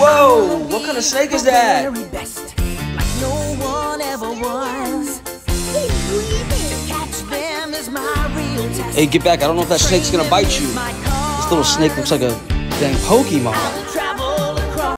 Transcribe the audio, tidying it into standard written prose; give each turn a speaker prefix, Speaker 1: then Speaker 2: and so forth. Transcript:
Speaker 1: Whoa, what kind of snake is that? Hey, get back. I don't know if that snake's gonna bite you. This little snake looks like a dang Pokemon.